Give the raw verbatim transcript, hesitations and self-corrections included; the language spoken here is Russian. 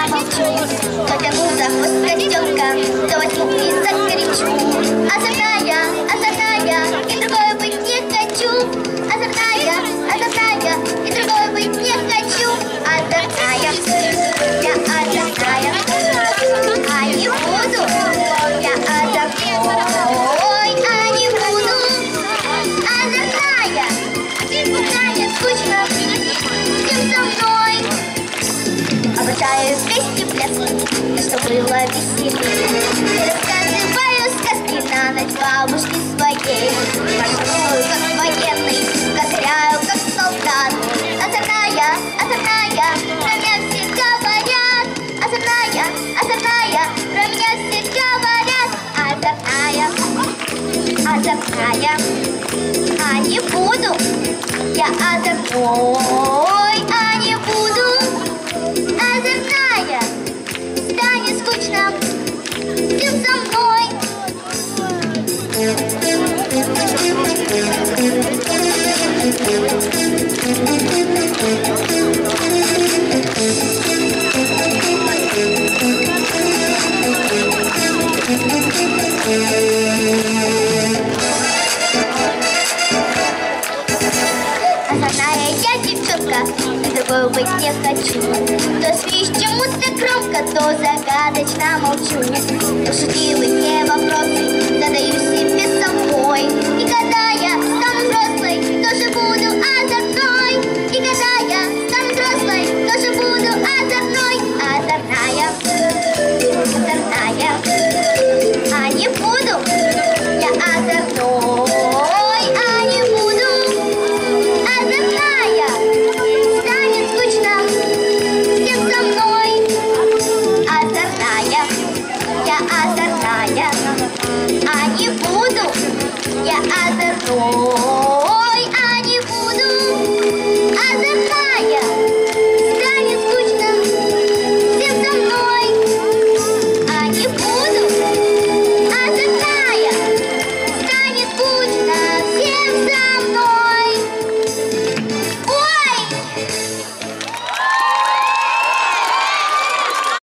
помолчу, то тяну за хвост котенка, то возьму и закричу. Озорная, озорная, и другой быть не хочу. Озорная, озорная, и другой быть не хочу. Озорная, я озорная, а не буду. Я озорной, а не буду. Озорная, озорная, скучно, всем со мной. Обожаю вместе пляски, что было веселее. Рассказываю сказки на ночь бабушке своей. Марширую, как военный, козыряю, как солдат. Озорная, озорная, про меня все говорят. Озорная, озорная, про меня все говорят. Озорная, озорная, а не буду. Я озорной, а не буду. Озорная, станет скучно, всем со мной. Озорная я девчонка, и другой быть не хочу. То свищу чему-то громко, то загадочно молчу. То шутливый мне